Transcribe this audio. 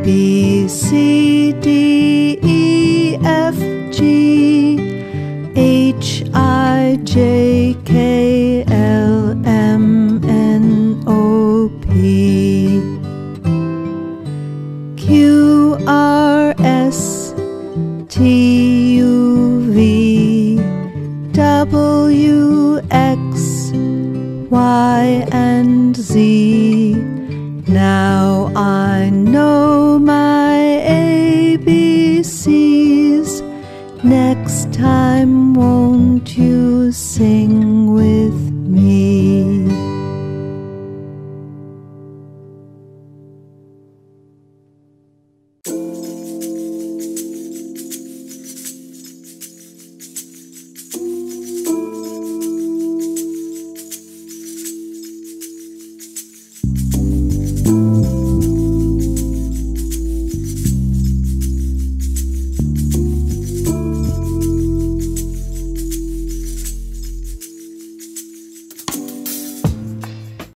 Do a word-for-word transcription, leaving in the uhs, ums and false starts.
B, C, D, E, F, G, H, I, J, K, L, M, N, O, P, Q, R, S, T, U, V, W, X, Y, and Z. Now I know my A B Cs. Next time won't you sing